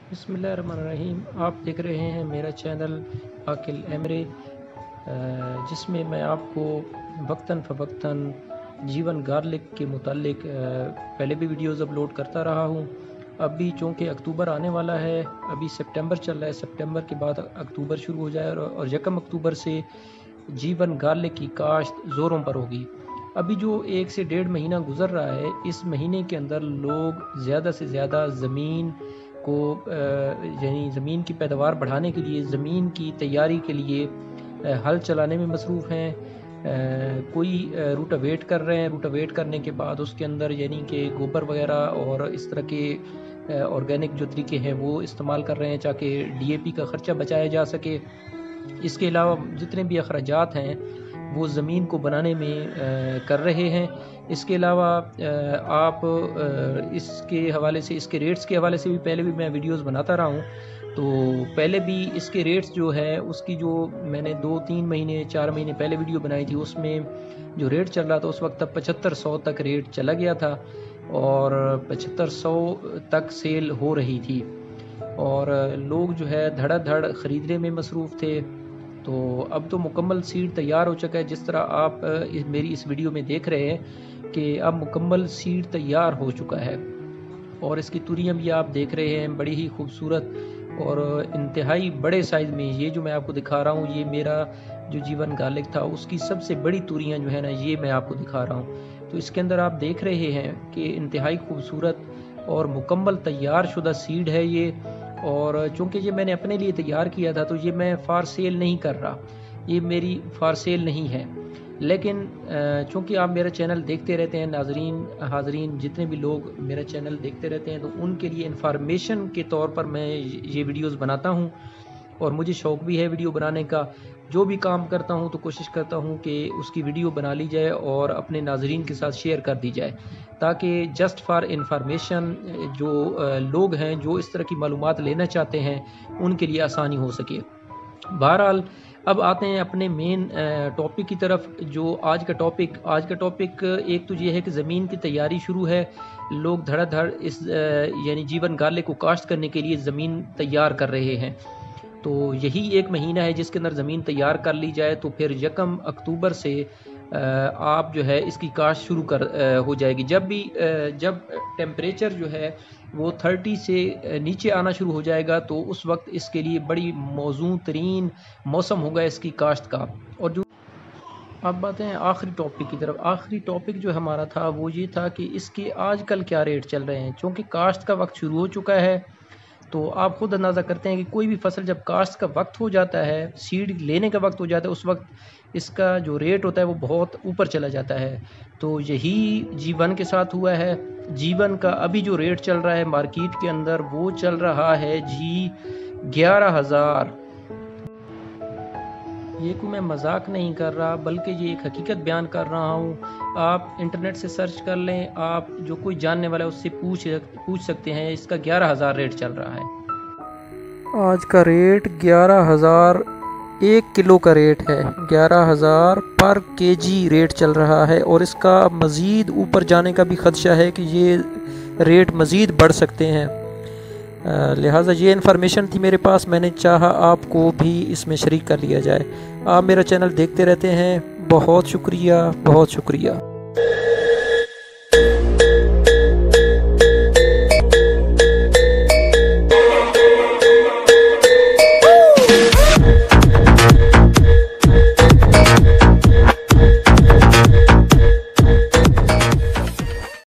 बिस्मिल्लाहिर्रहमानिर्रहीम। आप देख रहे हैं मेरा चैनल आकिल एमरे, जिसमें मैं आपको वक्तन फ़वक्तन जीवन गार्लिक के मुतालिक पहले भी वीडियोज़ अपलोड करता रहा हूँ। अब भी चूँकि अक्टूबर आने वाला है, अभी सितंबर चल रहा है, सितंबर के बाद अक्टूबर शुरू हो जाए और 1 अक्टूबर से जीवन गार्लिक की काश्त ज़ोरों पर होगी। अभी जो 1 से 1.5 महीना गुजर रहा है, इस महीने के अंदर लोग ज़्यादा से ज़्यादा ज़मीन को यानी ज़मीन की पैदावार बढ़ाने के लिए, ज़मीन की तैयारी के लिए हल चलाने में मसरूफ़ हैं। कोई रूटावेट कर रहे हैं, रूटावेट करने के बाद उसके अंदर यानी कि गोबर वगैरह और इस तरह के ऑर्गेनिक जो तरीके हैं वो इस्तेमाल कर रहे हैं ताकि DAP का ख़र्चा बचाया जा सके। इसके अलावा जितने भी अखराजात हैं वो ज़मीन को बनाने में कर रहे हैं। इसके अलावा आप इसके हवाले से, इसके रेट्स के हवाले से भी पहले भी मैं वीडियोस बनाता रहा हूँ। तो पहले भी इसके रेट्स जो है उसकी जो मैंने 2-3 महीने 4 महीने पहले वीडियो बनाई थी, उसमें जो रेट चल रहा था उस वक्त तक 7500 तक रेट चला गया था और 7500 तक सेल हो रही थी और लोग जो है धड़ाधड़ ख़रीदने में मसरूफ़ थे। तो अब तो मुकम्मल सीड तैयार हो चुका है, जिस तरह आप मेरी इस वीडियो में देख रहे हैं कि अब मुकम्मल सीड तैयार हो चुका है और इसकी तुरियां भी आप देख रहे हैं बड़ी ही खूबसूरत और इंतहाई बड़े साइज़ में। ये जो मैं आपको दिखा रहा हूँ, ये मेरा जो जीवन गार्लिक था उसकी सबसे बड़ी तुरियां जो है ना, ये मैं आपको दिखा रहा हूँ। तो इसके अंदर आप देख रहे हैं कि इंतहाई खूबसूरत और मुकम्मल तैयार शुदा सीड है ये। और चूँकि ये मैंने अपने लिए तैयार किया था तो ये मैं फार सेल नहीं कर रहा, ये मेरी फार सेल नहीं है। लेकिन चूँकि आप मेरा चैनल देखते रहते हैं, नाजरीन हाजरीन जितने भी लोग मेरा चैनल देखते रहते हैं, तो उनके लिए इंफॉर्मेशन के तौर पर मैं ये वीडियोस बनाता हूँ और मुझे शौक़ भी है वीडियो बनाने का। जो भी काम करता हूँ तो कोशिश करता हूँ कि उसकी वीडियो बना ली जाए और अपने नाजरीन के साथ शेयर कर दी जाए, ताकि जस्ट फॉर इंफॉर्मेशन जो लोग हैं जो इस तरह की मालूमात लेना चाहते हैं उनके लिए आसानी हो सके। बहरहाल अब आते हैं अपने मेन टॉपिक की तरफ। जो आज का टॉपिक एक तो ये है कि ज़मीन की तैयारी शुरू है। लोग धड़ाधड़ इस यानी जीवन गार्लिक को काश्त करने के लिए ज़मीन तैयार कर रहे हैं। तो यही एक महीना है जिसके अंदर ज़मीन तैयार कर ली जाए तो फिर 1 अक्टूबर से आप जो है इसकी काश्त शुरू हो जाएगी। जब टेम्परेचर जो है वो 30 से नीचे आना शुरू हो जाएगा तो उस वक्त इसके लिए बड़ी मौजूं तरीन मौसम होगा इसकी काश्त का। और जो अब बातें हैं आखिरी टॉपिक की तरफ। आखिरी टॉपिक जो हमारा था वो ये था कि इसके आजकल क्या रेट चल रहे हैं। चूँकि काश्त का वक्त शुरू हो चुका है तो आप खुद अंदाज़ा करते हैं कि कोई भी फसल जब काश्त का वक्त हो जाता है, सीड लेने का वक्त हो जाता है, उस वक्त इसका जो रेट होता है वो बहुत ऊपर चला जाता है। तो यही जीवन के साथ हुआ है। जीवन का अभी जो रेट चल रहा है मार्केट के अंदर वो चल रहा है जी 11,000। ये कोई मैं मजाक नहीं कर रहा बल्कि ये एक हकीकत बयान कर रहा हूँ। आप इंटरनेट से सर्च कर लें, आप जो कोई जानने वाला है उससे पूछ सकते हैं। इसका 11,000 रेट चल रहा है। आज का रेट 11,000 1 किलो का रेट है। 11,000 पर केजी रेट चल रहा है और इसका मज़ीद ऊपर जाने का भी ख़दशा है कि ये रेट मज़ीद बढ़ सकते हैं। लिहाजा ये इन्फॉर्मेशन थी मेरे पास, मैंने चाहा आपको भी इसमें शरीक कर लिया जाए। आप मेरा चैनल देखते रहते हैं। बहुत शुक्रिया, बहुत शुक्रिया।